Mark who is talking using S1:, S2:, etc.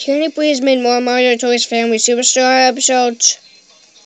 S1: Can you please make more Mario Toys Family Superstar episodes?